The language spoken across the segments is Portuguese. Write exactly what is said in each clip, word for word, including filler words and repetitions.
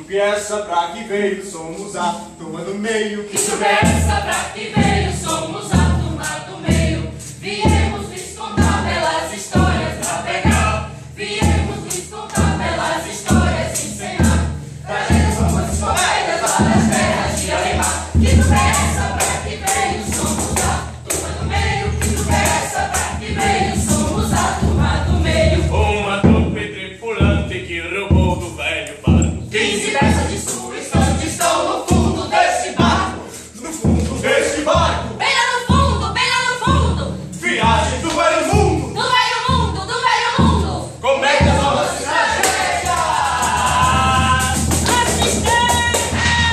trupe essa pra que veio, somos a turma do meio. Que trupe essa pra que veio, somos a turma do meio. Viemos lhes contar belas histórias pra pegar. Viemos lhes contar belas histórias ensinar. Trazemos algumas comédias lá das terras de Alemar. Que trupe essa pra que veio, somos a turma do meio. Que trupe essa pra que veio, somos a turma do meio. Uma trupe tripulante que roubou do velho barco. Quinze peças de sua estante estão no fundo deste barco. No fundo deste barco, Bem lá no fundo, bem lá no fundo. viagem do velho mundo, Do velho mundo, do velho mundo. comédias novas Tragédias. Assistente!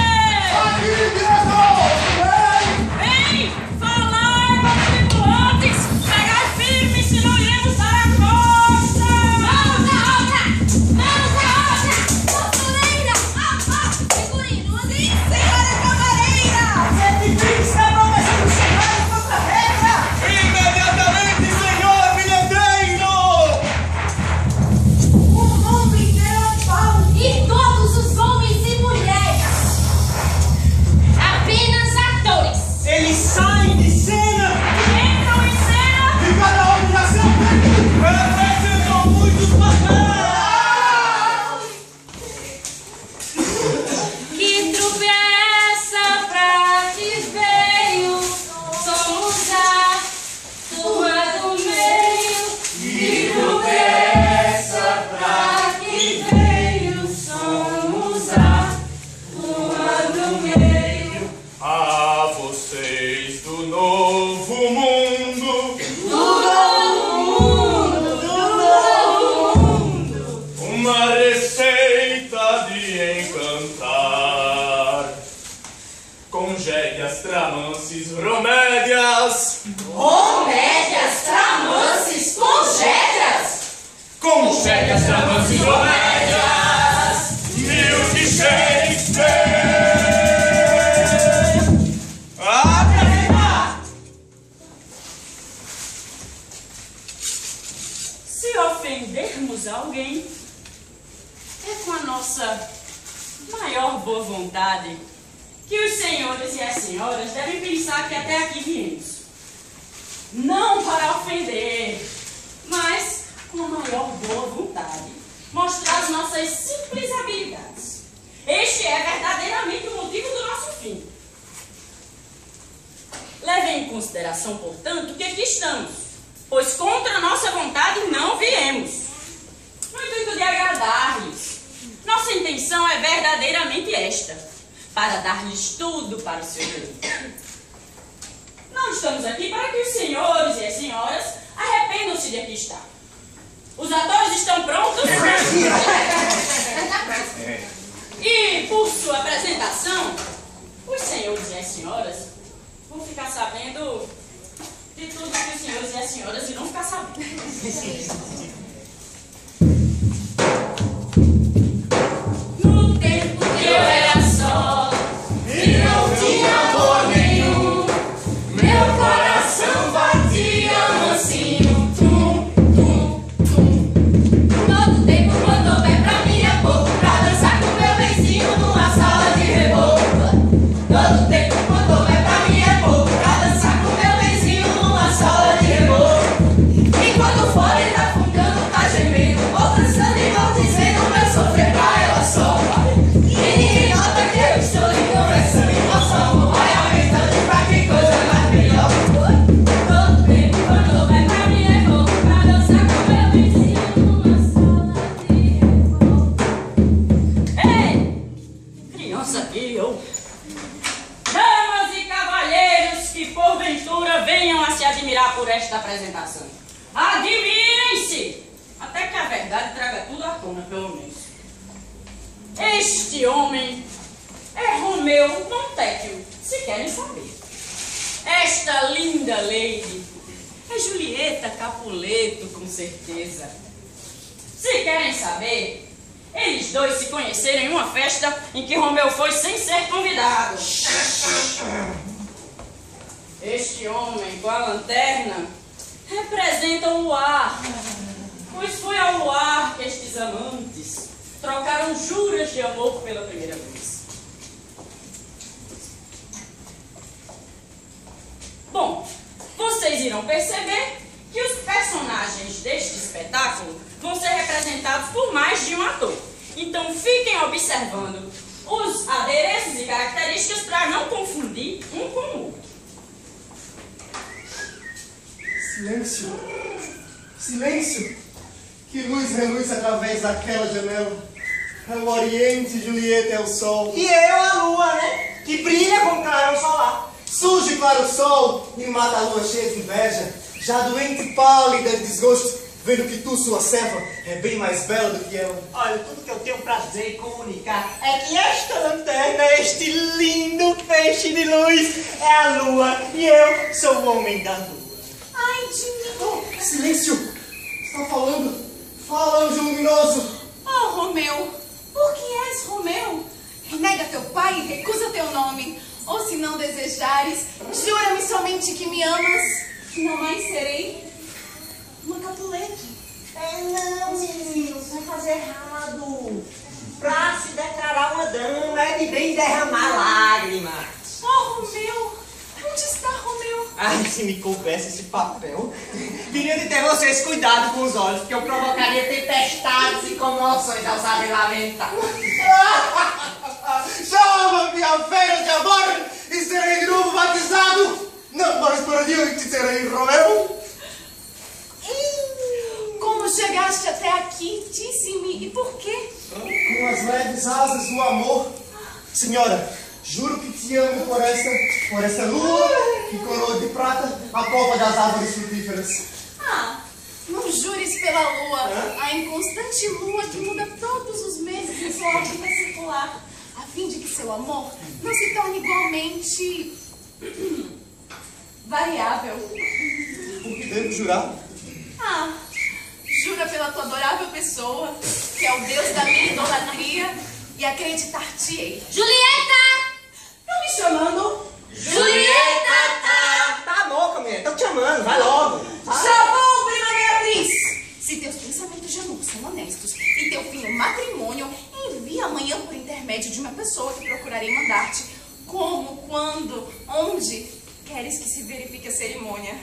Vem falar com os tripulantes! Pegar firme, senão iremos dar a costa! Vamos a outra! Vamos a outra! Costureira! Ah, ah! Figurino, André! Senhora camareira! imediatamente, senhor bilheteiro! O mundo inteiro fala! E todos os homens e mulheres! Apenas atores! Eles saem de cena Entram em cena! e cada homem já seu tempo representam muitos papéis! Que trupe é essa pra que veio? Somos a turma do meio. Que trupe é essa pra que veio? Somos a turma do meio. A vocês do novo mundo, Do novo mundo, do novo mundo. uma receita de encantar. Congédias, tramances, romédias. Comédias, tramances, congédias. Congédias, tramances, romédias. Mil de Shakespeare. Apresentar! Se ofendermos alguém, é com a nossa maior boa vontade que os senhores e as senhoras devem pensar que até aqui viemos. Não para ofender, mas com a maior boa vontade, mostrar as nossas simples habilidades. Este é verdadeiramente o motivo do nosso fim. Levem em consideração, portanto, que aqui estamos, pois contra a nossa vontade não viemos. No intuito de agradar-lhes, nossa intenção é verdadeiramente esta, para dar-lhes tudo para o seu bem. Não estamos aqui para que os senhores e as senhoras arrependam-se de aqui estar. Os atores estão prontos? E, por sua apresentação, os senhores e as senhoras vão ficar sabendo de tudo que os senhores e as senhoras irão ficar sabendo. No tempo que eu era só e não tinha amor nenhum, meu coração batia mansinho, tum, tum, tum. Todo tempo quando vem pra mim é pouco pra dançar com meu vizinho numa sala de rebolo. Todo tempo quando vem pra mim é pouco pra dançar com meu vizinho numa sala de rebolo. Enquanto fora ele tá fungando, tá gemendo, vou dançando e vou dizendo meu sofrer pra ela só. E ninguém nota que eu estou lhe conversando, emoção vai aumentando pra que coisa mais melhor. Todo tempo quando vem pra mim é pouco pra dançar com meu vizinho numa sala de rebolo. Ei, criança aqui, eu. Damas e cavalheiros que porventura venham a se admirar por esta apresentação. Admirem-se! Até que a verdade traga tudo à tona, pelo menos. Este homem é Romeu Montecchio, se querem saber. Esta linda lady é Julieta Capuleto, com certeza. Se querem saber, eles dois se conheceram em uma festa em que Romeu foi sem ser convidado. Este homem com a lanterna representa o luar, pois foi ao luar que estes amantes trocaram juras de amor pela primeira vez. Bom, vocês irão perceber que os personagens deste espetáculo vão ser representados por mais de um ator. Então fiquem observando os adereços e características para não confundir um com o outro. Silêncio! Silêncio! Que luz reluz através daquela janela. É o Oriente, Julieta é o Sol. E eu, a lua, né? Que brilha com clarão solar. Surge claro o sol e mata a lua cheia de inveja. Já doente, pálida de desgosto, vendo que tu, sua serva, é bem mais bela do que ela. Olha, tudo que eu tenho prazer em comunicar é que esta lanterna, este lindo feixe de luz, é a lua e eu sou o homem da lua. Ai, de mim. Oh, silêncio! Está falando? Fala, anjo luminoso! Oh, Romeu, por que és Romeu? Renega teu pai e recusa teu nome. Ou se não desejares, jura-me somente que me amas, que não mais serei uma Capuleto. É não, meninos, vai fazer errado. Pra se declarar uma dama é de bem derramar lágrimas. Oh, Romeu, onde está Romeu? Ai, se me coubesse esse papel, viria de ter vocês cuidado com os olhos, porque eu provocaria tempestades e comoções ao saber lamentar. Chama-me a feira de amor e serei de novo batizado! Não mais para diante serei Romeu! Como chegaste até aqui? Disse-me, e por quê? Com as leves asas do amor. Senhora, juro que te amo por esta, por esta lua que coroa de prata a copa das árvores frutíferas. Ah, não jures pela lua, a inconstante lua que muda todos os meses em sua órbita circular, a fim de que seu amor não se torne igualmente variável. Por que devo jurar? Ah, jura pela tua adorável pessoa, que é o Deus da minha idolatria, e acreditar-te-ei. Julieta! Estão me chamando? Julieta! Tá, tá bom, mulher, estão te chamando, vai logo. Já vou, prima Beatriz! Se teus pensamentos de amor são honestos e teu fim é matrimônio, envia amanhã por intermédio de uma pessoa que procurarei mandar-te. Como, quando, onde queres que se verifique a cerimônia?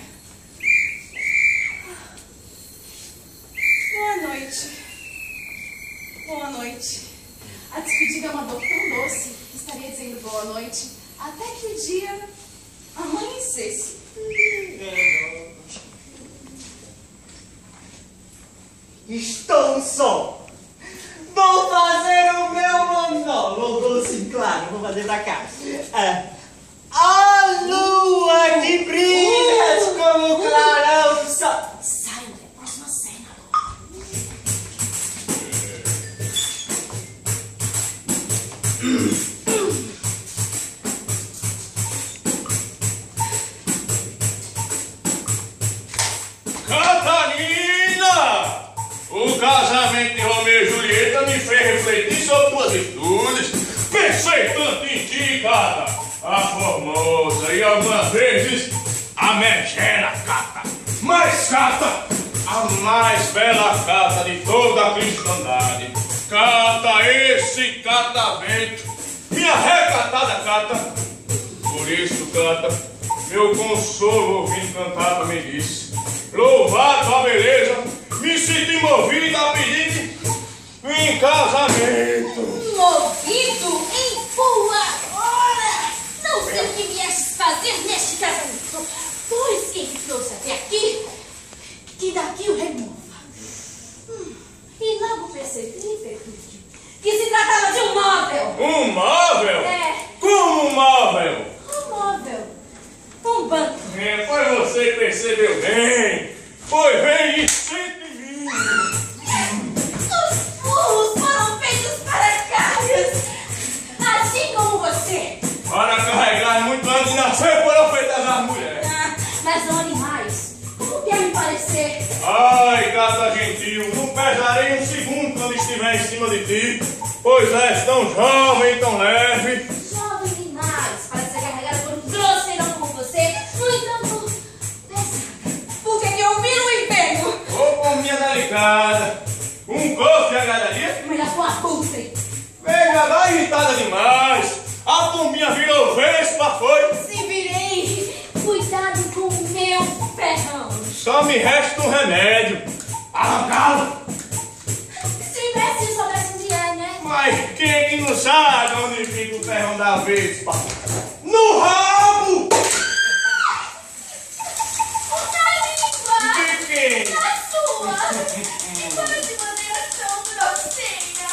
Boa noite. Boa noite. A despedida é uma dor tão doce que estaria dizendo boa noite até que o dia amanhecesse. Estou só. Vou fazer o meu monólogo, sim, claro, vou fazer pra cá. É. A lua que brilha como o clarão só. Sai, é a próxima cena. Catarina! O casamento de Romeu e Julieta me fez refletir sobre tuas virtudes. Pensei tanto em ti, Cata, a formosa e algumas vezes a megera Cata. Mas Cata, a mais bela Cata de toda a cristandade. Cata, esse catavento, minha recatada Cata. Por isso, Cata, meu consolo ouvindo cantar também disse: louvado a beleza, me senti movido a pedir em casamento. Movido em boa hora! Não sei o que viestes fazer neste casamento, pois quem te trouxe até aqui, que daqui o remova. Hum, e logo percebi, Petúcio, que se tratava de um móvel. Um móvel? É. Como um móvel? Um móvel. Um banco. É, pois você percebeu bem. Pois vem e sente em mim. Os burros foram feitos para carros, assim como você. Para carregar muito antes de nascer foram feitas as mulheres. Ah, mas não animais, como quer me parecer? Ai, Cata gentil, não pesarei um segundo quando estiver em cima de ti, pois és tão jovem, tão leve. Jovem demais para ser carregada por um grosseirão como você. No entanto, pesada, porque que eu vi no inferno. Ô, pombinha delicada, um corpo te agradaria? Melhor com abutre. Veja, vai irritada demais. A pombinha virou vespa, foi? Se virei. Cuidado com o meu ferrão. Só me resta um remédio. Arrancá-lo. Se Messi soubesse onde é, né? Mas quem é que não sabe onde fica o ferrão da vespa? No rabo! Na língua! De quem? Na sua! E fala de maneira tão grosseira!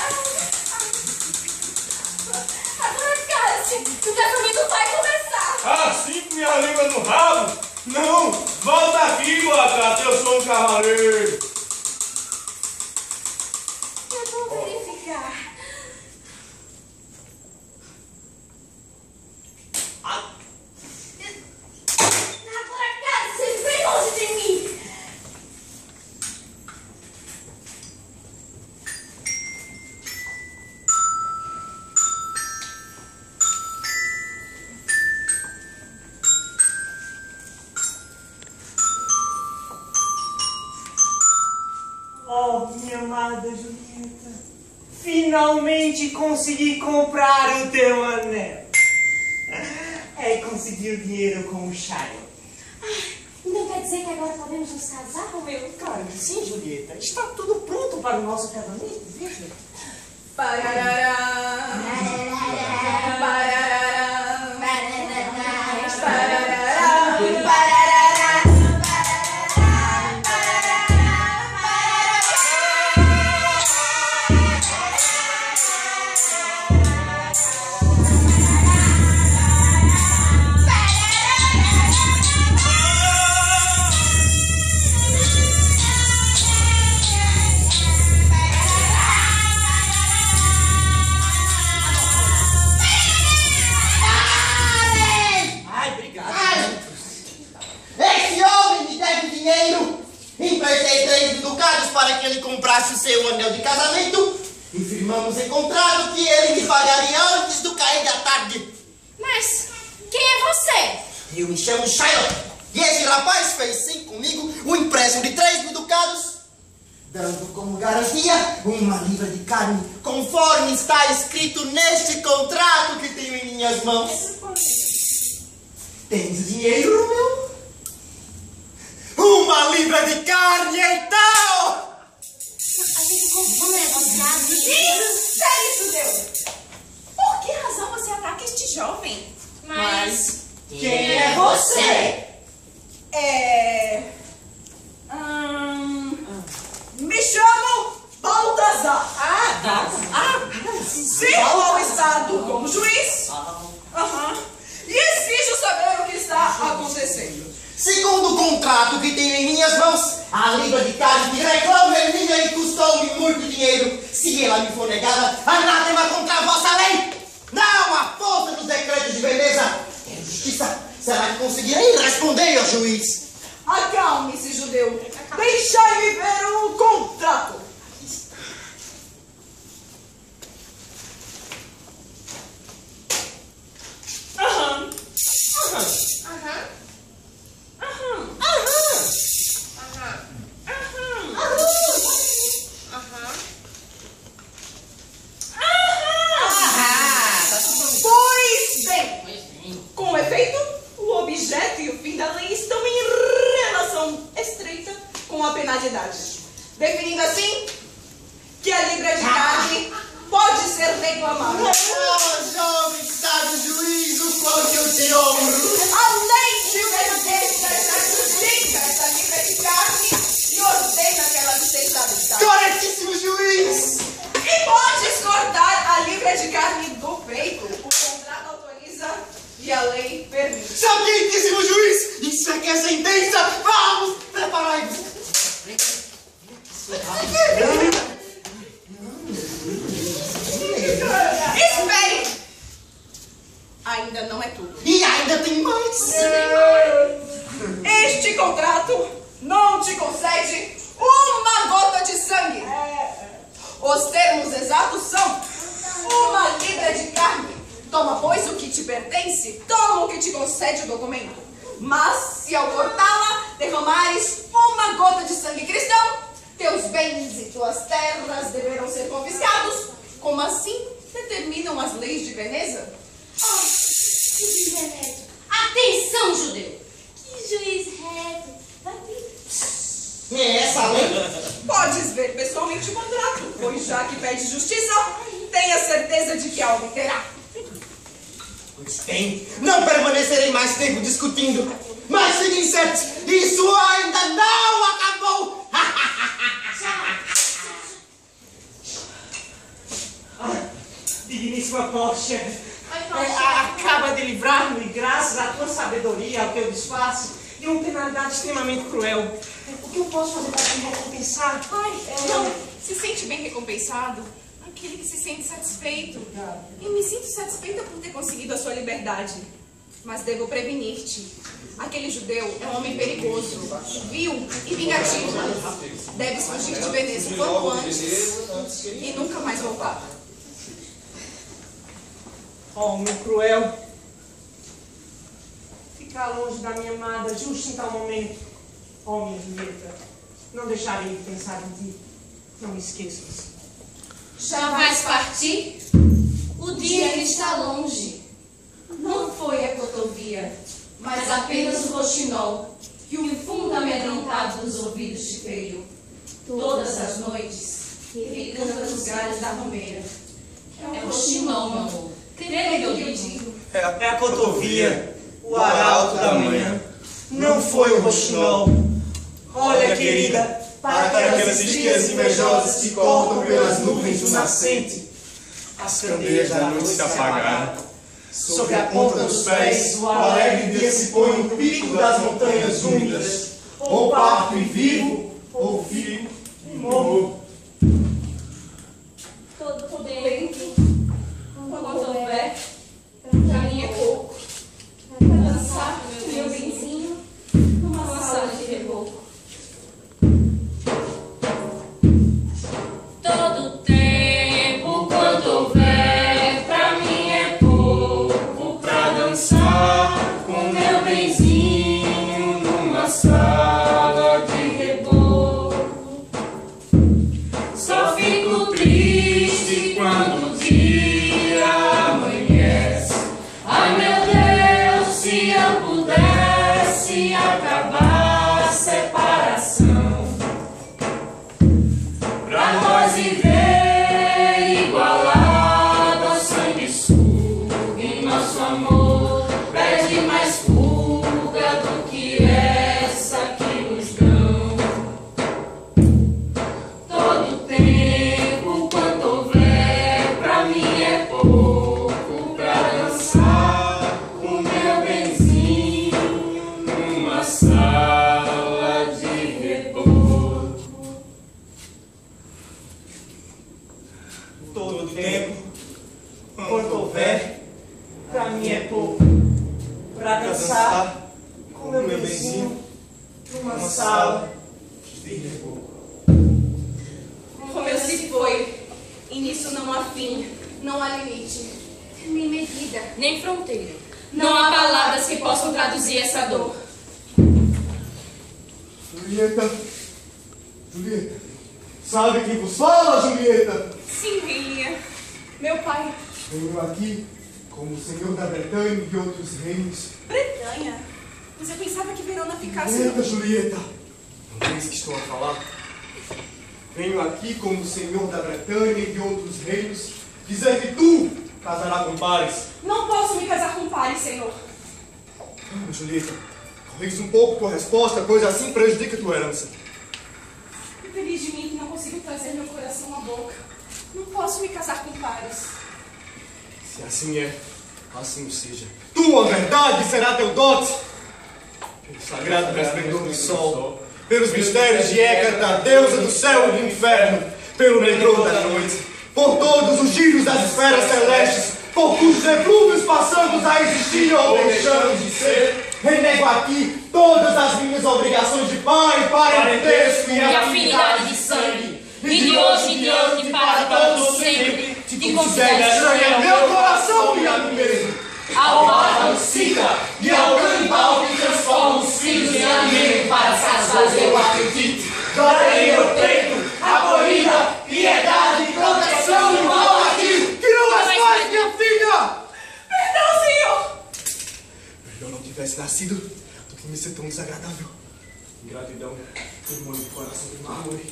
Agora, cala-se! O casamento vai começar! Assim com minha língua no rabo? Não! Volta aqui, boa gata, eu sou um cavaleiro! Eu vou verificar. Agora, cala-se! Bem longe de mim! Oh, minha amada Julieta, finalmente consegui comprar o teu anel. É, consegui o dinheiro com o Shadow. Então quer dizer que agora podemos nos casar, Romeu? Claro que sim, Julieta. Está tudo pronto para o nosso casamento, veja. Parará, parará, Ai, obrigado. Esse homem me deve dinheiro. Emprestei três mil ducados para que ele comprasse o seu anel de casamento e firmamos em contrato que ele me pagaria antes do cair da tarde. Mas quem é você? Eu me chamo Shiloh e esse rapaz fez sim comigo um empréstimo de três mil ducados, dando como garantia uma libra de carne, conforme está escrito neste contrato que tenho em minhas mãos. Tens dinheiro, Romeu? Uma libra de carne, então! A gente comprou um negociado. Sério, judeu? Por que razão você ataca este jovem? Mas Quem é você? É... Hum, me chamo Baltazar. Ah, tá. Ah, sirvo ao Estado como juiz. Aham. E exijo saber o que está acontecendo. Segundo o contrato que tenho em minhas mãos, a libra de carne que reclamo é minha e custou-me muito dinheiro. Se ela me for negada, anátema contra a vossa lei. Não há força nos decretos de beleza. Quero justiça. Será que conseguirei responder ao juiz? Acalme-se, judeu. Deixai-me ver o contrato. Aham. Aham. Aham. Aham. Aham. Aham. Aham. Pois bem, com efeito, o objeto e o fim da lei estão em relação estreita com a penalidade, definindo assim que a libra de carne pode ser reclamada. Oh, jovem sábio juiz, o quanto eu te honro. A lei de justiça justifica essa libra de carne e ordena que ela seja habitada. Corretíssimo juiz. E podes cortar a libra de carne do peito. O contrato autoriza e a lei permite. Sabientíssimo juiz, isso é que é sentença. Vamos, preparai-vos. Espere! Ainda não é tudo. E ainda tem mais. Este contrato não te concede uma gota de sangue. Os termos exatos são uma libra de carne. Toma, pois, o que te pertence, toma o que te concede o documento. Mas, se ao cortá-la derramares uma gota de sangue cristão, Teus bens e tuas terras deverão ser confiscados. Como assim determinam as leis de Veneza? Ah, que juiz reto. Atenção, judeu. Que juiz reto. Vai vir. É essa a lei? Podes ver pessoalmente o contrato, pois já que pede justiça, tenha certeza de que a obterá. Pois tem. Não permanecerei mais tempo discutindo. Mas fiquem certos, isso ainda não acabou. Ah, digníssima Porsche, é, Porsche. acaba de livrar-me, graças à tua sabedoria, ao teu disfarce, de uma penalidade extremamente cruel. O que eu posso fazer para te recompensar? Ai, É, não, se sente bem recompensado aquele que se sente satisfeito. Eu me sinto satisfeita por ter conseguido a sua liberdade. Mas devo prevenir-te. Aquele judeu é um homem perigoso, vil e vingativo. Deves fugir de Veneza o quanto antes e nunca mais voltar. Homem cruel, ficar longe da minha amada justo em tal momento. Oh, minha Julieta, não deixarei de pensar em ti. Não me esqueças. Já vais partir? O dia está longe. Não foi a cotovia, mas apenas o roxinol que o fundo amedrontado dos ouvidos te feriu. Todas as noites, ele canta nos galhos da romeira. É o roxinol, meu amor. Creio que eu digo. É a cotovia, o arauto da manhã. Não foi o roxinol. Olha, querida, para aquelas estrias invejosas que cortam pelas nuvens do nascente, as candeias da noite se apagaram. Sobre a ponta dos pés, o alegre dia se põe no pico das montanhas úmidas, ou parto e vivo, ou vivo e morro. Todo poder, quanto houver, pra mim é pouco. Pra dançar meu benzinho numa sala de reboco. Todo tempo, quanto houver, pra mim é pouco pra dançar com meu benzinho numa sala de reboco. Só fico triste quando o dia amanhece. Ai, meu Deus, se eu pudesse acabar a separação, pra nós viver igualado ao sanguessuga em nosso amor, pede mais fuga do que essa que nos dão. Todo tempo, quanto houver, pra mim é pouco pra dançar com meu benzinho numa sala de reboco. Todo tempo, quanto houver, pra mim é pouco pra dançar com meu benzinho numa sala de reboco. Romeu se foi, e nisso não há fim, não há limite, nem medida. Nem fronteira. Não há palavras que possam traduzir essa dor. Julieta, Julieta, sabe quem vos fala, Julieta? Sim, Relia, meu pai. Venho aqui como o senhor da Bretanha e de outros reinos. Bretanha? Mas eu pensava que Verona ficasse... Julieta, Julieta, não vês que estou a falar? Venho aqui como o senhor da Bretanha e de outros reinos dizer que tu casará com Paris. Não posso me casar com Paris, senhor. Não, Julieta, corrige um pouco tua resposta, pois assim prejudica tua herança. Feliz de mim que não consigo trazer meu coração à boca. Não posso me casar com Paris. Se assim é, assim seja. Tua verdade será teu dote. Pelo sagrado resplendor do sol, pelos mistérios de Hécata, deusa do céu e do inferno, pelo metrô da noite, por todos os giros das esferas celestes, por cujos eflúvios passamos a existir ou deixamos de ser, renego aqui todas as minhas obrigações de pai, parentesco e afinidade de sangue, e de hoje em diante para todos sempre, te considero estranha meu coração e a mim mesmo. Ao órgão cita e ao canibal que transforma os filhos em alimento para satisfazer o apetite. Darei meu peito eu não tivesse nascido do que me ser tão desagradável. Ingratidão, demônio do coração de mármore.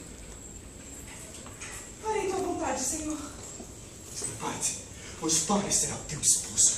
Farei tua vontade, Senhor. Parte, pois Pai será o teu esposo.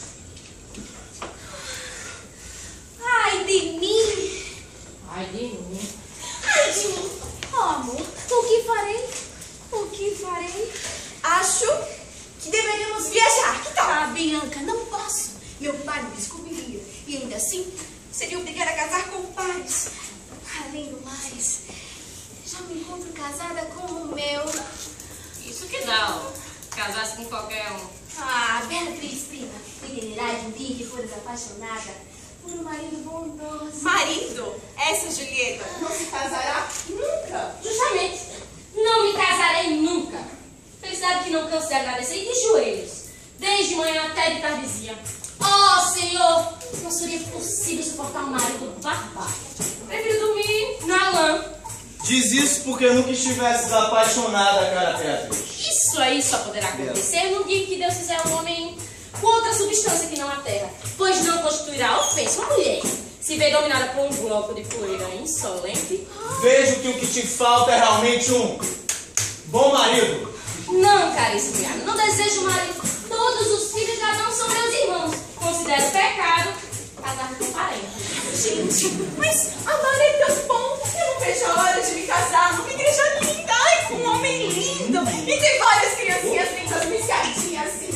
Ai de mim! Ai de mim. Ai de mim! Oh, amor, o que farei? O que farei? Acho que deveríamos viajar. Que tal? Ah, Bianca, não posso. Meu pai me descobriria. E ainda assim, seria obrigada a casar com pares. Além do mais, já me encontro casada com o meu. Isso que dá, ó. Casar-se com qualquer um. Ah, Beatriz, prima, entenderás um dia que fores apaixonada por um marido bondoso. Marido? Essa Julieta não se casará nunca. Justamente. Não me casarei nunca. Felicidade que não canso de agradecer e de joelhos. Desde manhã até de tardezinha. Oh, Senhor! Não seria possível suportar um marido barbado. Prefiro dormir na lã. Diz isso porque nunca estivesse apaixonada, cara Beatriz. Isso aí só poderá acontecer no dia em que Deus fizer um homem com outra substância que não a terra, pois não constituirá ofensa uma mulher. Se vê dominada por um bloco de poeira insolente. Vejo que o que te falta é realmente um bom marido. Não, caríssimo viado, não desejo marido. Todos os filhos já não são meus irmãos. Considero pecado casar com parente. Gente, mas amar é tão bom. Eu não vejo a hora de me casar numa igreja linda. Ai, com um homem lindo. E tem várias criancinhas lindas, piscadinhas assim.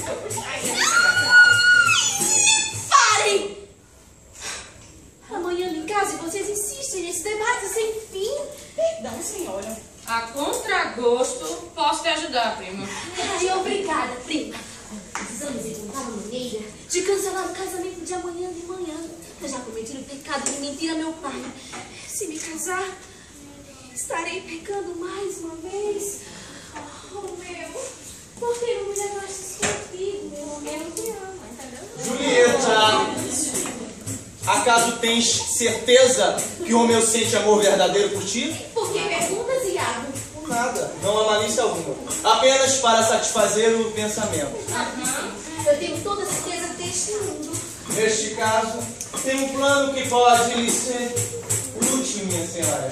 Parem! Amanhã em casa e vocês insistem nesse debate sem fim. Perdão, senhora. A contragosto, posso te ajudar, prima. Ai, obrigada, prima. Precisamos encontrar uma maneira de cancelar o casamento de amanhã de manhã. Eu já cometi o pecado de mentir a meu pai. Se me casar, estarei pecando mais uma vez. Oh, meu, por que não me levaste contigo? Meu homem não te ama, entendeu? Julieta, acaso tens certeza que o homem sente amor verdadeiro por ti? Por que perguntas, Iago? Nada, não há malícia alguma. Apenas para satisfazer o pensamento. Uhum. Eu tenho toda a certeza deste mundo. Neste caso, tem um plano que pode lhe ser útil, minha senhora.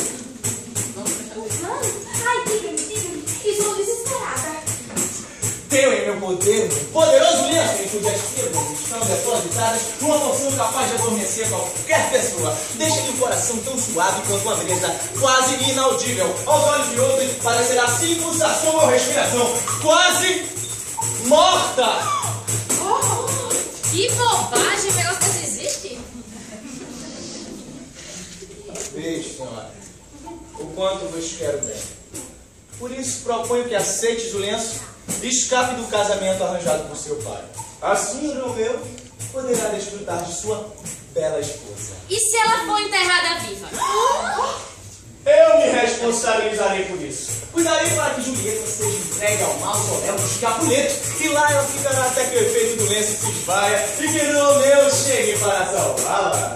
Um plano? Ai, diga-me, diga-me. Estou desesperada. Tenho em meu poder um poderoso lenço em cujas fibras estão depositadas uma poção capaz de adormecer qualquer pessoa. Deixa-lhe o coração tão suave quanto uma brisa quase inaudível. Aos olhos de outros parecerá sem pulsação ou respiração, quase morta. Oh, que bobagem, o negócio desse existe? Veja, senhora, o quanto vos quero bem. Por isso proponho que aceites o lenço e escape do casamento arranjado por seu pai. Assim, Romeu poderá desfrutar de sua bela esposa. E se ela for enterrada viva? Eu me responsabilizarei por isso. Cuidarei para que Julieta seja entregue ao mausoléu dos Capuletos, e lá ela ficará até que o efeito do lenço se esvaia e que Romeu chegue para salvá-la.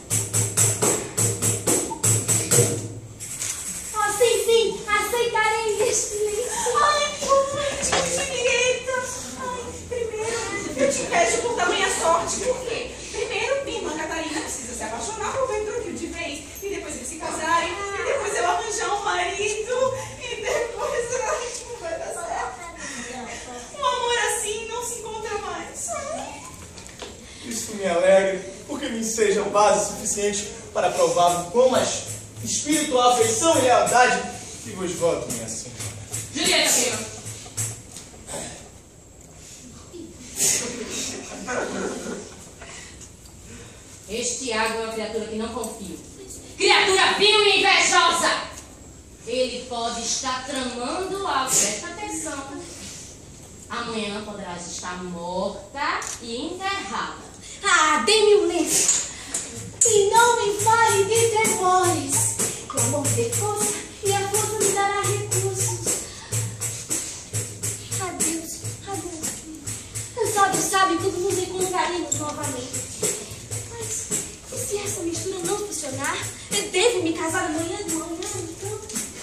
Oh, sim, sim, aceitarei este lenço. Ai, que romântica, Julieta. Ai, primeiro, eu te invejo por tamanha sorte. Por quê? Primeiro, minha irmã Catarina precisa se apaixonar por Petruccio de vez, e depois eles se casarem, e depois eu arranjar um marido, e depois... Ai, não vai dar certo. Um amor assim não se encontra mais. Ai. Isso me alegra, porque me seja base suficiente para provar o quão mais espiritual afeição e lealdade que vos voto, minha senhora. Julieta, prima. Este Iago é uma criatura que não confio. Criatura vil e invejosa! Ele pode estar tramando algo. Presta atenção. Amanhã poderás estar morta e enterrada. Ah, dê-me o lenço. E não me fale de temores. Que o amor dê força e a força me dará recursos. Adeus, adeus, filho. Sabe, sabe, quando nos encontraremos novamente. Mas, e se essa mistura não funcionar? Eu devo me casar amanhã de manhã, então?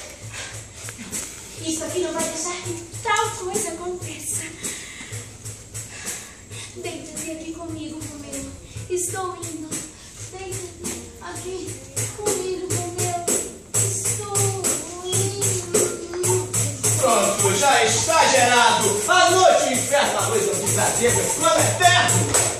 Não, isso aqui não vai deixar que tal coisa aconteça. Deita-te aqui comigo, Romeu, e Estou indo. Deita aqui comigo, Romeu. Estou indo. Pronto, já está gerado. A noite, o inferno, a luz do prazer, meu plano eterno.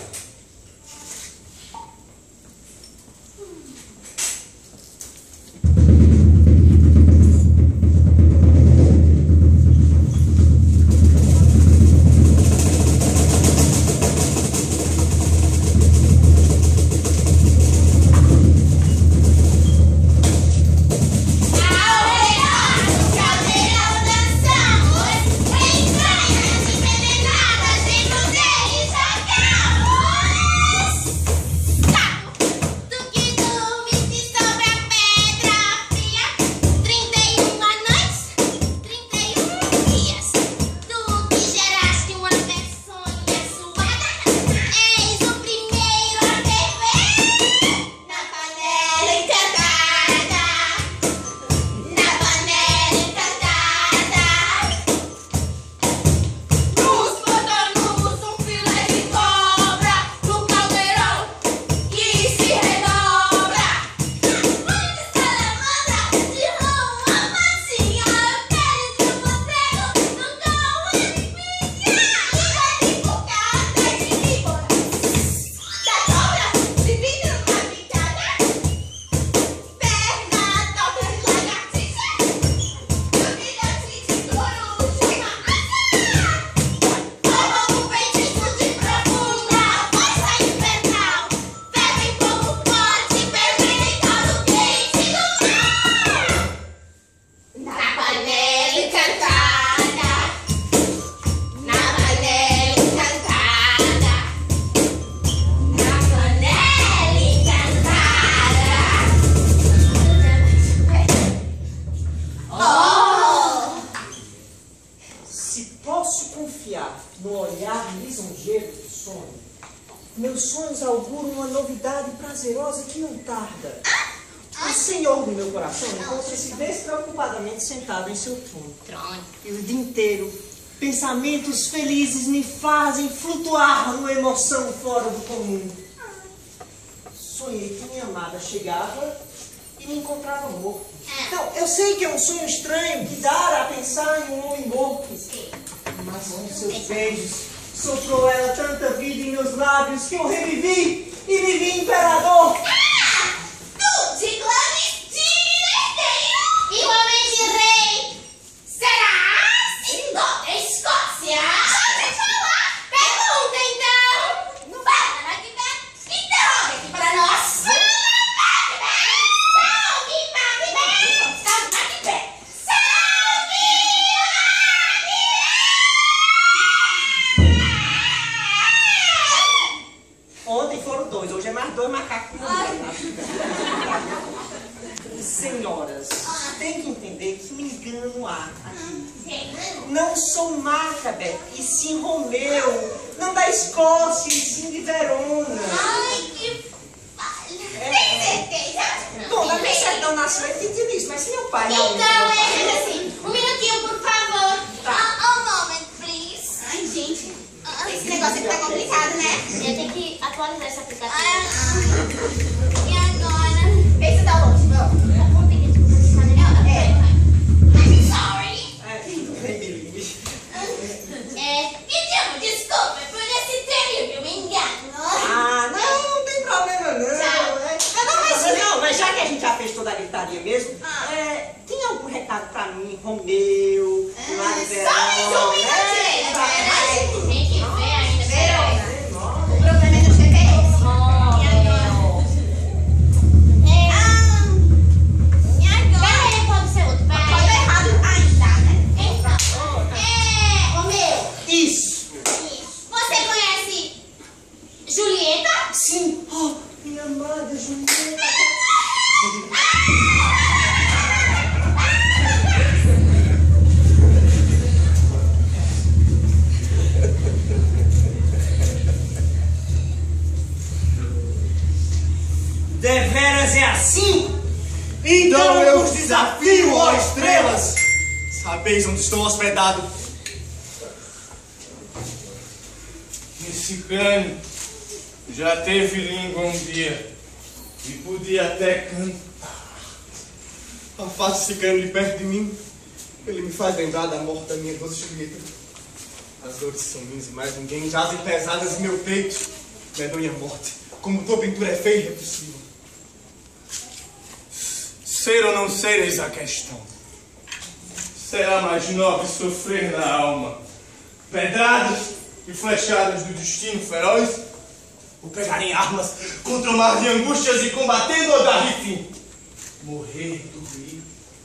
No olhar lisonjeiro do sonho, meus sonhos auguram uma novidade prazerosa que não tarda. O Senhor do meu coração encontra-se despreocupadamente sentado em seu trono. E o dia inteiro, pensamentos felizes me fazem flutuar numa emoção fora do comum. Sonhei que minha amada chegava e me encontrava morto. Não, eu sei que é um sonho estranho que dá a pensar em um homem morto. Mas com seus beijos soprou ela tanta vida em meus lábios que eu revivi e me vi imperador. Ah! Tu de clandestino herdeiro e homem de rei. Será assim da Escócia? Deixa eu falar. Pergunta então. Não vai, Macbeth. Interroga aqui para nós. Macbeth. Salve, Macbeth. Salve, Macbeth. Ontem foram dois, hoje é mais dois macacos. Senhoras, tem que entender que um engano há aqui. Não sou Macbeth, e sim Romeu. Não da Escócia, e sim de Verona. Ai, que falha. Tem certeza? Bom, da minha certão nasceu, eu entendi disso, mas se meu pai... Então, é assim, um minutinho, por favor. Tá. Uh, um moment, please. Ai, gente, esse negócio aqui tá complicado, né? Eu tenho que atualizar esse aplicativo. Ah, e agora? Vê se tá longe, vamos. Tá melhor? É. I'm sorry. É, pedimos desculpa por esse terrível engano. Ah, não, não tem problema não. É, não, mas, não, mas já que a gente já fez toda a gritaria mesmo, Ah. é, tem algum recado pra mim, Romeu, lá de Verona? Só mais um minutinho, É, né? Tem que ver ainda, Verona. Nossa. O problema é do G P S. E agora? É. Ah. E agora? Peraí, pode ser outro. Peraí. Pode dar errado ainda, né? Então. É. Romeu. Isso. Você conhece Julieta? Sim. Oh, minha amada Julieta. Deveras é assim? Então eu os desafio, ó estrelas! Sabeis onde estou hospedado? Nesse crânio, Já teve língua um dia e podia até cantar. A face ficando de perto de mim, ele me faz lembrar da morte da minha doce Julieta. As dores são minhas e mais ninguém jazem pesadas em meu peito. Medonha morte, como tua pintura é feia e repulsiva. Ser ou não ser, eis a questão. Será mais nobre sofrer na alma pedradas e flechadas do destino feroz, ou pegar em armas contra o mar de angústias e combatendo ou dar fim? Morrer, dormir.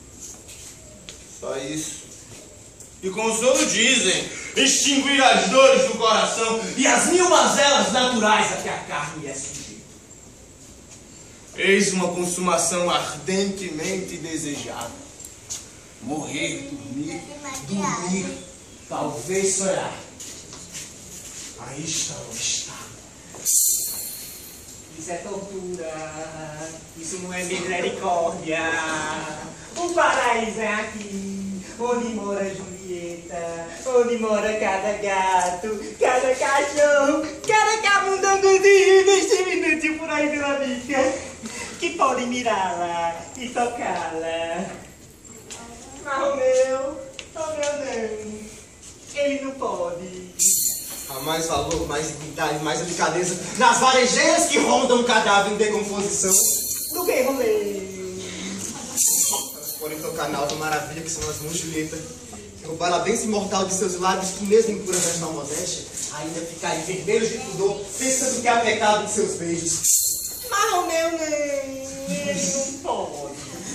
Só isso. E consolo dizem, extinguir as dores do coração e as mil mazelas naturais a que a carne é sujeita. Eis uma consumação ardentemente desejada. Morrer, dormir, dormir, talvez sonhar. Aí está o estado. Isso é tortura, isso não é misericórdia. O paraíso é aqui, onde mora Julieta, onde mora cada gato, cada cachorro, cada camundongozinho neste minutinho por aí pela vida, que pode mirá-la e tocá-la. Mas o meu, o meu não, ele não pode. Há mais valor, mais dignidade, mais delicadeza nas varejeiras que rondam um cadáver em decomposição Do que rolê? Elas podem tocar na alta maravilha que são as mãos de Julieta, roubar a bênção imortal de seus lábios que, mesmo em pura versão modéstia, ainda ficarem vermelhos de pudor, pensando que há pecado de seus beijos. Mas o meu não, ele não pode.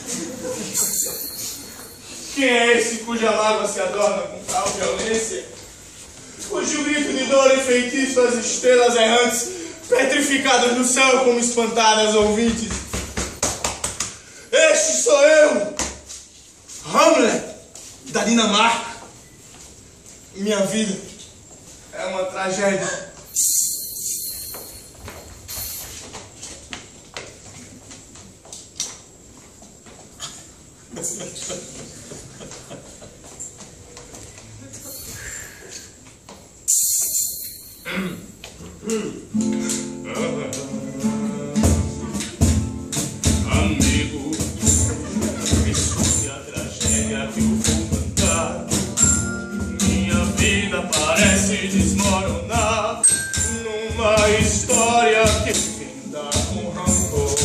Quem é esse cuja mágoa se adorna com tal violência? Cujo grito de dor e feitiço as estrelas errantes, petrificadas no céu como espantadas ouvintes. Este sou eu, Hamlet, da Dinamarca. Minha vida é uma tragédia. Amigo, escute a tragédia que eu vou cantar. Minha vida parece desmoronar numa história que finda com rancor.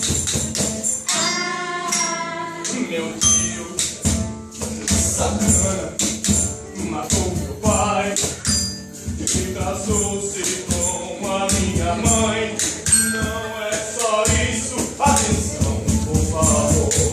Meu tio, sacana, matou meu pai e casou-se com a minha mãe. Não é só isso, atenção, por favor.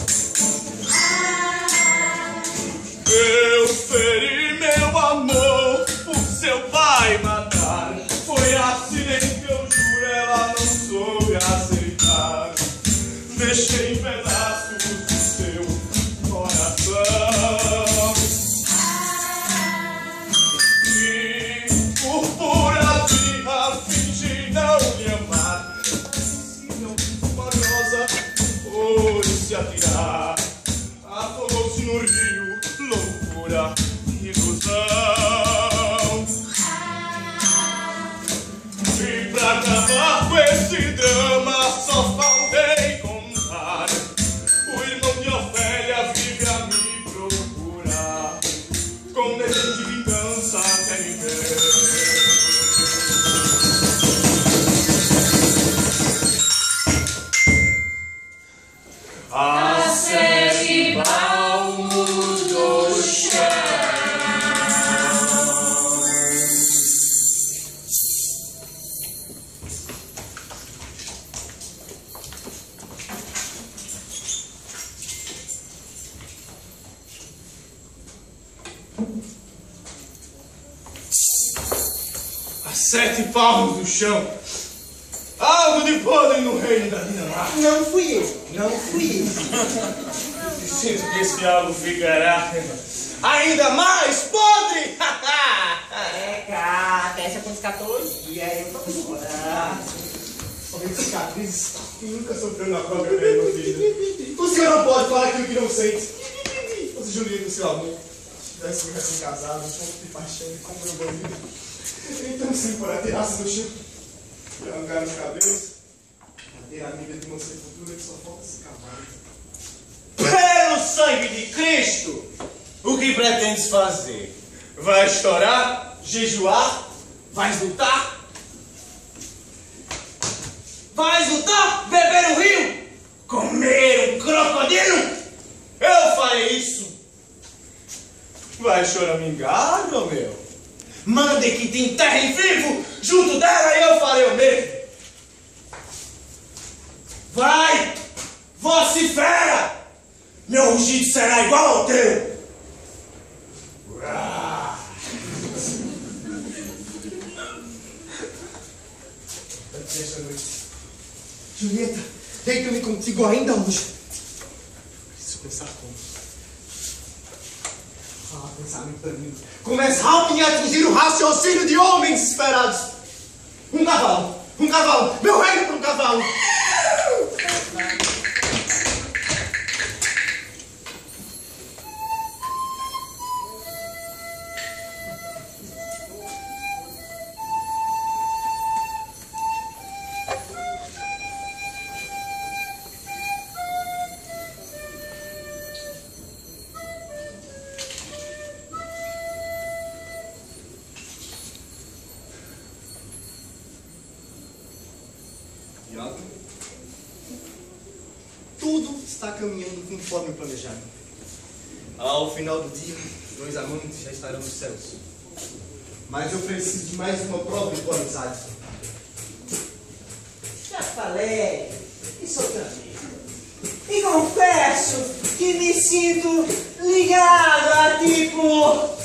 Eu feri meu amor por seu pai matar. Foi acidente, eu juro, ela não soube aceitar. Deixei em pedaços do seu coração. E por pura birra fingi não lhe amar. Se não furiosa foi se atirar. Afogou-se no rio, loucura e ilusão. E pra acabar com esse drama só faltei contar. O irmão de Ofélia vive a me procurar, com desejo de vingança quer me ver. A sete palmos do chão. A sete palmos do chão. Algo de podre no reino da Dinamarca. Não fui eu, não fui eu. Sinto que esse algo ficará ainda mais podre. É, cara, testa com escatologia, eu tô fora. Sorrindo cicatrizes que nunca sofreu na própria pele no filho. O senhor não pode falar aquilo que não sente. Fosse Julieta, seu amor, tivesse recém-casado, um pouco de paixão e como eu bandido. Então sim, por atirar-se no chão. Arrancar os cabelos. Ter amiga de uma sepultura que só falta se cavar. Pelo sangue de Cristo, o que pretendes fazer? Vais chorar? Jejuar? Vais lutar? Vais lutar? Beber o rio? Comer um crocodilo? Eu farei isso. Vai choramingar, Romeu? Mande que te enterre vivo junto dela e eu farei o mesmo. Vai, vocifera! Meu rugido será igual ao teu. Esta noite. Julieta, deita-me contigo ainda hoje. Preciso pensar como. Ah, pensamento para mim. Começa rápido a atingir o raciocínio de homens esperados. Um cavalo, um cavalo, meu reino para um cavalo. Tudo está caminhando conforme planejado. Ao final do dia, os dois amantes já estarão nos céus. Mas eu preciso de mais uma prova de boa amizade. Já falei, e sou teu amigo. E confesso que me sinto ligado a tipo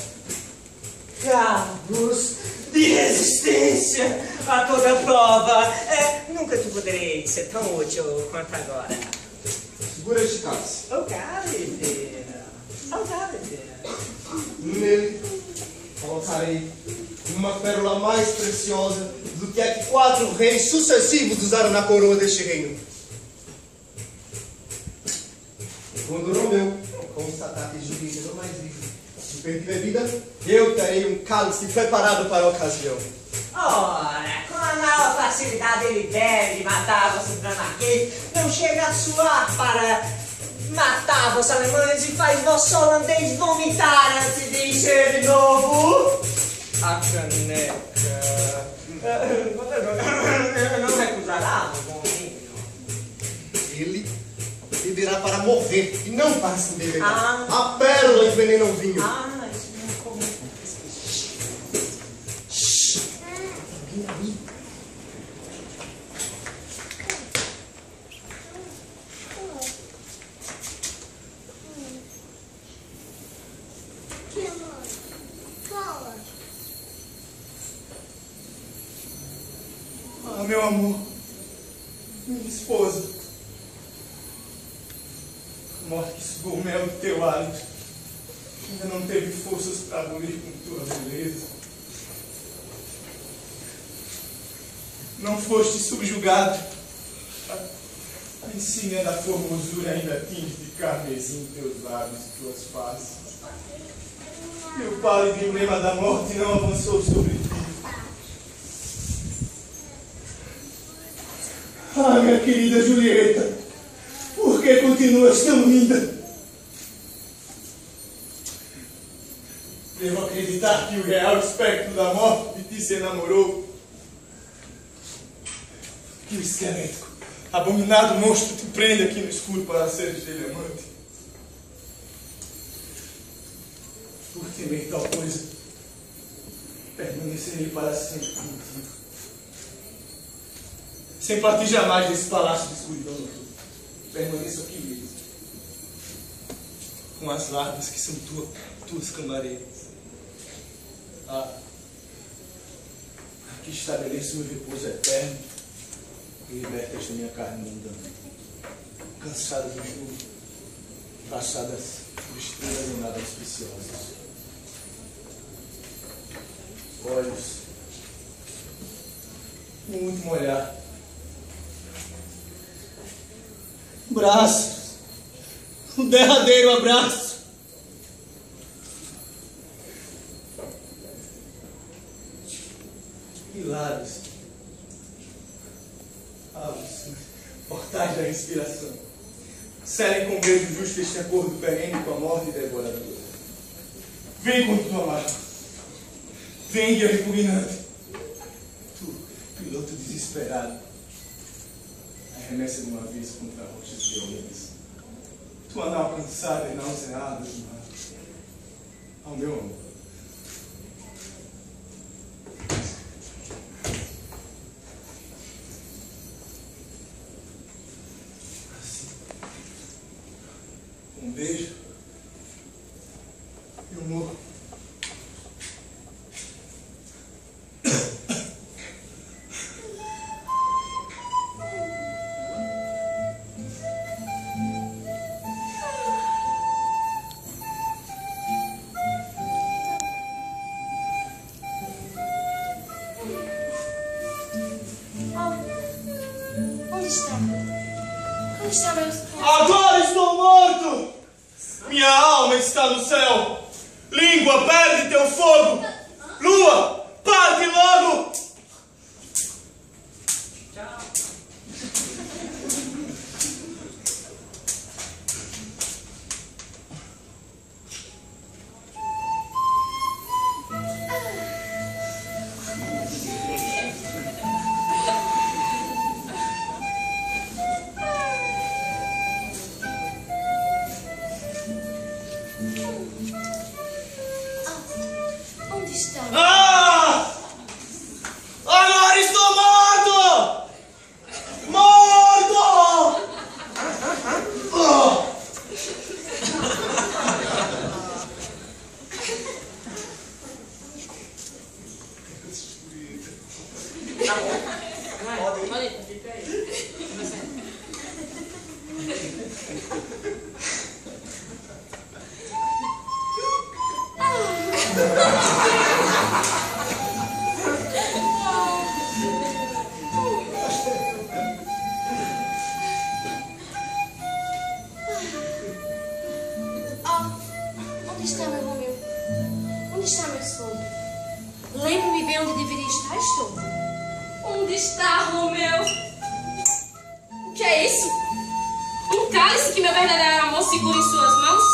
cabos de resistência a toda prova. É, nunca te poderei ser tão útil quanto agora. Segura este cálice. Oh, cálice. Saudade. Nele colocarei uma pérola mais preciosa do que a que quatro reis sucessivos usaram na coroa deste reino. Quando Romeu constatar que Julieta não mais vive de perder bebida, eu terei um cálice preparado para a ocasião. Ora, com a maior facilidade ele deve matar vossa dinamarquês, não chega a suar para matar vossos alemães e faz vosso holandês vomitar antes de encher de novo a caneca. Não recusará um bom vinho? Ele beberá para morrer e não para se embebedar. Ah. A pérola envenena o vinho. Ah, isso não é comum. Ah, meu amor, minha esposa, a morte que sugou o mel do teu hálito, ainda não teve forças para abolir com tua beleza. Não foste subjugado, a, a insígnia da formosura ainda tinge de carmesim teus lábios e tuas faces. E o pálido emblema da morte não avançou sobre ti. Ah, minha querida Julieta, por que continuas tão linda? Devo acreditar que o real espectro da morte de ti se enamorou. Que o esqueleto, abominado monstro, te prende aqui no escuro para seres dele amante. Por temer tal coisa, permanecerei para sempre contigo. Sem partir jamais desse palácio de escuridão noturna. Permaneço aqui mesmo. Com as larvas que são tua, tuas camareiras. Ah, aqui estabeleço meu repouso eterno e liberta esta minha carne mundana. Cansada do jogo, baixadas por estrelas e nada auspiciosas. Olhos, um último olhar. Braços, o derradeiro abraço. E lábios Portais da respiração. Selem com beijo justo este acordo perene com a morte devoradora. Vem contra tua mágica. Vem, guia repugnante. Tu, piloto desesperado. Arremessa de uma vez contra rochas violentas. Tua nau cansada e nauseada do mar. Ao meu amor. Um beijo e um morro. Onde está? Onde está meu... Agora estou morto! Minha alma está no céu! Língua, perde teu fogo! Lua, parte logo! Tchau. Onde está? Ah! Agora estou morto! Morto! Ah! Ah, onde está meu Romeu? Onde está meu esposo? Lembre-me bem onde deveria estar, estou. Onde está, Romeu? O que é isso? Um cálice que meu verdadeiro amor segura em suas mãos?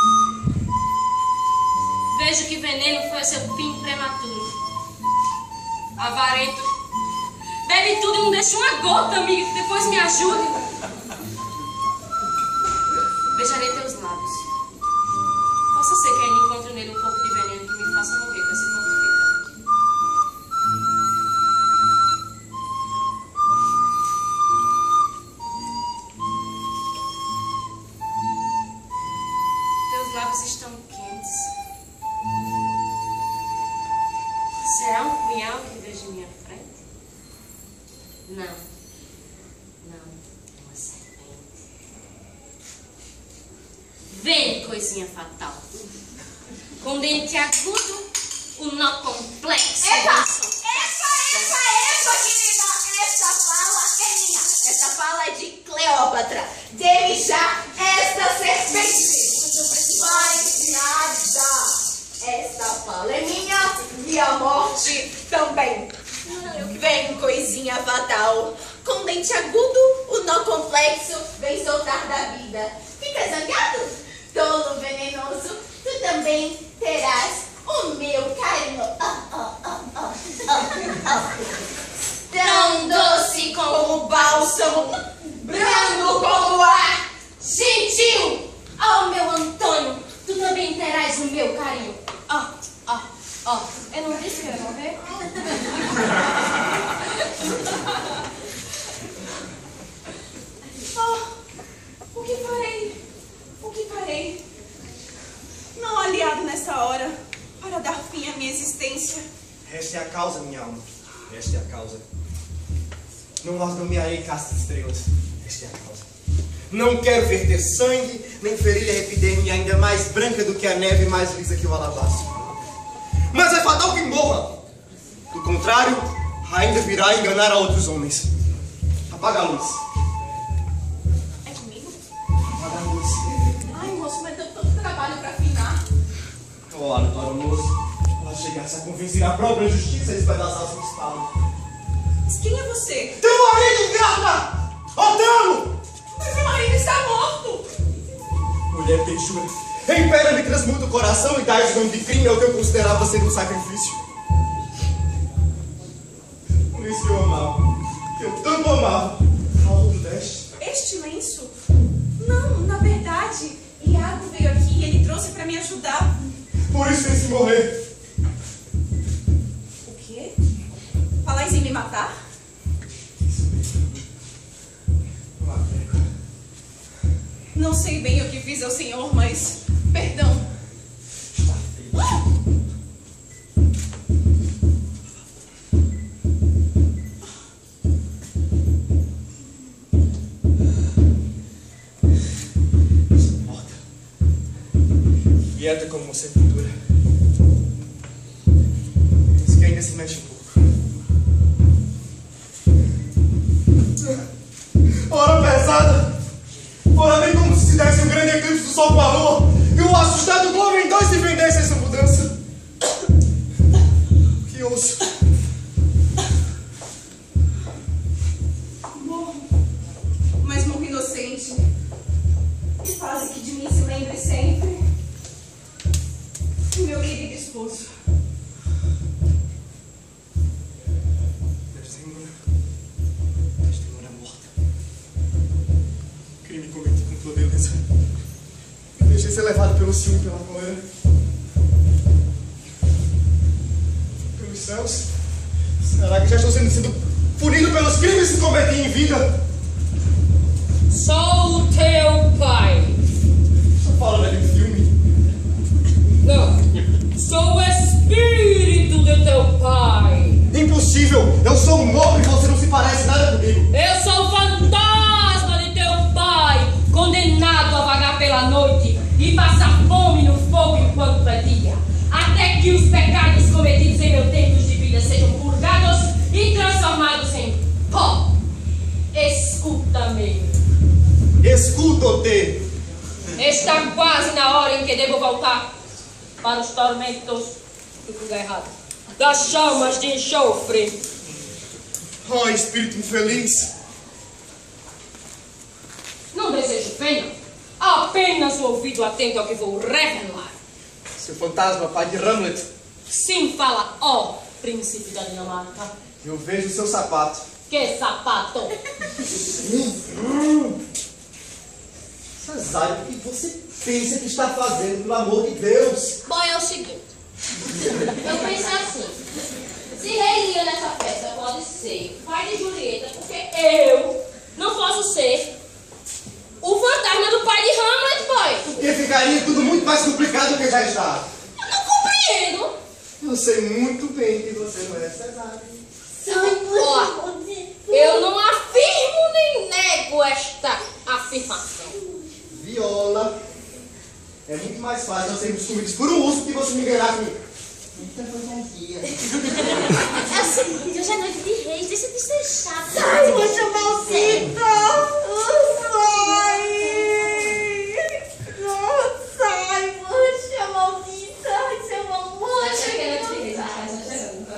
Vejo que veneno foi seu fim prematuro. Avarento. Bebe tudo e não deixa uma gota, amiga, que depois me ajude. Beijarei teus lábios. Possa ser que ainda encontre nele um pouco de veneno que me faça morrer com esse pontificante. Teus lábios estão quentes. Será um punhal que vejo em minha frente? Não. Não. É uma serpente. Vem, coisinha fatal. Com dente agudo, o nó complexo. Epa! do Epa, sol. epa, epa, querida! Essa fala é minha. Essa fala é de Cleópatra. Dê-me já esta serpente. Mais nada. Esta fala é minha e a morte também. Vem, coisinha fatal. Com dente agudo, o nó complexo vem soltar da vida. Fica zangado? Tolo venenoso, tu também terás o meu carinho. Ah, ah, ah, ah, ah, ah. Tão doce como o bálsamo, brando como o ar, gentil. Oh, meu Antônio, tu também terás o meu carinho. Ó, ó, ó. Eu não disse que eu ia morrer? Oh, o que farei? O que farei? Não aliado nessa hora para dar fim à minha existência. Esta é a causa, minha alma. Esta é a causa. Não as nomearei castas estrelas. Esta é a causa. Não quero verter sangue, nem ferir a epiderme ainda mais branca do que a neve e mais lisa que o alabastro. Mas é fatal que morra. Do contrário, ainda virá enganar a outros homens. Apaga a luz. É comigo? Apaga a luz. Ai, moço, mas deu tanto trabalho para afinar. Ora, para o moço, ela chegasse a convencer a própria justiça a espedaçar sua espalda. Mas quem é você? Teu marido, ingrata! censura. Impera-me, transmuta o coração e dai o nome de crime ao que eu considerava ser um sacrifício. Por isso que eu amava, que eu tanto amava, ao do deste. Este lenço? Não, na verdade, Iago veio aqui e ele trouxe para me ajudar. Por isso tem se morrer. O quê? Falais em me matar? Não sei bem o que fiz ao Senhor, mas... Perdão. Morta. Quieta como uma sepultura. Mas que ainda se mexe um pouco. Hora pesada. Ora bem como se desse um grande eclipse do sol com a lua e o assustado globo em dois defendesse essa mudança. Que ouço. Morro, mas morro inocente. E fazem que de mim se lembre sempre o meu querido esposo. Dezembro. Testemunha morta. Crime cometido com tua beleza. Me deixei ser levado pelo ciúme, pela cólera. Pelos céus. Será que já estou sendo, sendo punido pelos crimes que cometi em vida? Sou o teu pai. Só fala de um filme. Não. Sou o espírito do teu pai. Impossível! Eu sou um nobre e você não se parece nada comigo. Eu sou o fantasma de teu pai, condenado a vagar pela noite e passar fome no fogo enquanto é dia, até que os pecados cometidos em meu tempo de vida sejam purgados e transformados em pó. Escuta-me. Escuto-te. Está quase na hora em que devo voltar para os tormentos do lugar errado, das chamas de enxofre. Oh, espírito infeliz. Não desejo pena, apenas o ouvido atento ao que vou revelar. Seu fantasma, pai de Hamlet. Sim, fala, ó, príncipe da Dinamarca. Eu vejo o seu sapato. Que sapato! Cesário, o que você pensa que está fazendo, pelo amor de Deus? Bom, é o seguinte. Eu pensei assim. Se Rei Lear nessa festa pode ser pai de Julieta, porque eu não posso ser o fantasma do pai de Hamlet, boy. Porque ficaria tudo muito mais complicado do que já está. Eu não compreendo. Eu sei muito bem que você não é Cesário. Ó, eu não afirmo nem nego esta afirmação. Viola, é muito mais fácil nós sermos comidos por um urso que você me enganar com muita fantasia. É o seguinte, hoje é noite de reis, deixa de ser chato. Sai, moça maldita! Sai! Não, sai, moça maldita! Seu amor! Já cheguei na noite de reis, já chegando.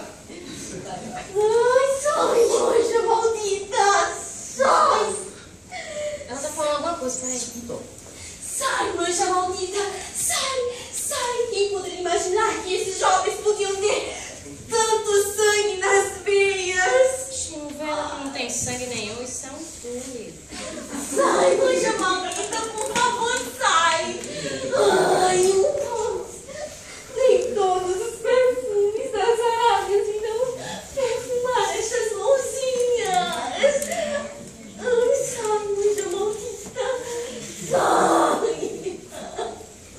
Ai, sai, moça maldita! Sai! Ela tá falando alguma coisa, peraí. Sai, mancha maldita! Sai! Sai! Quem poderia imaginar que esses jovens podiam ter tanto sangue nas veias? Chuvela que não tem sangue nenhum, isso é um túnel. Sai, mancha maldita! Por favor, sai! Ai, então, nem todos os perfumes das Arábias irão perfumar estas mãozinhas! Ai, sai, mancha maldita! Sai!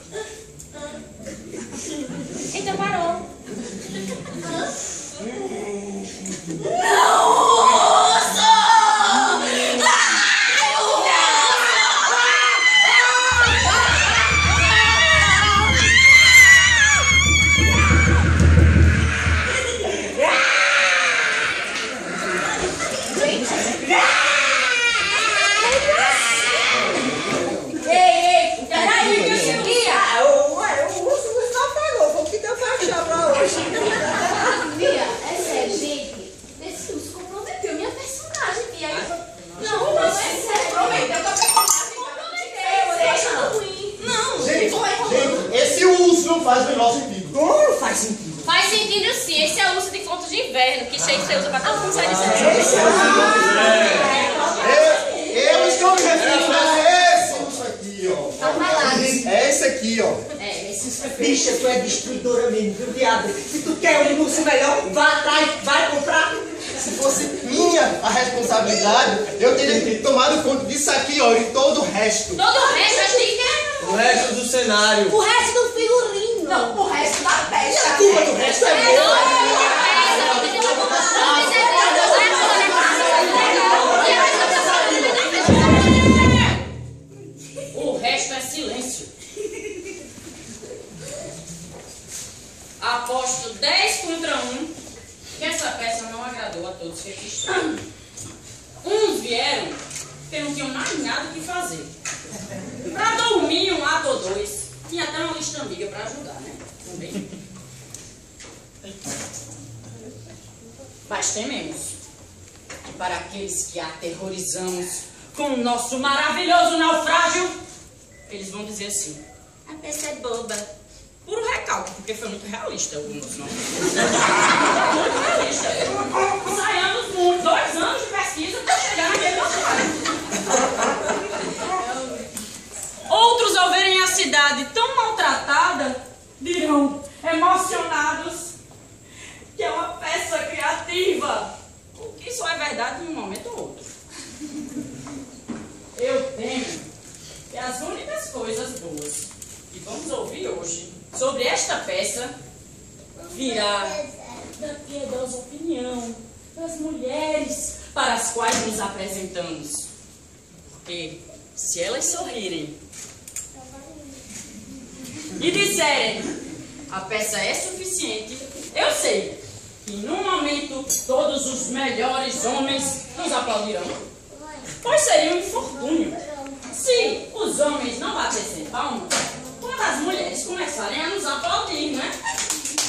faz o menor sentido. Como não faz sentido? Faz sentido sim, esse é o uso de contos de inverno, que Shakespeare usa pra todo mundo sair de Esse é o Eu, eu estou me referindo a esse urso aqui, ó. Calma lá. É esse aqui, ó. É, esse Bicha, tu é destruidora mesmo, viu, viado? Se tu quer um urso melhor, vá atrás, vai comprar. Se fosse minha a responsabilidade, eu teria tomado conta disso aqui, ó, e todo o resto. Todo o resto é de O resto do cenário. o resto do figurino. Não, o resto da E peça. a culpa do resto é É, minha. não, O resto é silêncio. Aposto dez contra um que essa peça não agradou a todos que aqui estão. Uns vieram porque não tinham mais nada o que fazer. Pra dormir um ato ou dois. Tinha até uma lista amiga pra ajudar, né? Também. Mas tememos que para aqueles que aterrorizamos com o nosso maravilhoso naufrágio, eles vão dizer assim: a peça é boba. Puro recalque, porque foi muito realista o nosso nome. Muito realista. Ensaiamos muito, dois anos de pesquisa para chegar naquele naufrágio. Outros, ao verem a cidade tão maltratada, dirão, emocionados, que é uma peça criativa. O que só é verdade em um momento ou outro. Eu temo que as únicas coisas boas que vamos ouvir hoje sobre esta peça virá da piedosa opinião das mulheres para as quais nos apresentamos. Porque se elas sorrirem e disserem a peça é suficiente, eu sei que num momento todos os melhores homens nos aplaudirão. Pois seria um infortúnio se os homens não batessem palmas quando as mulheres começarem a nos aplaudir, né?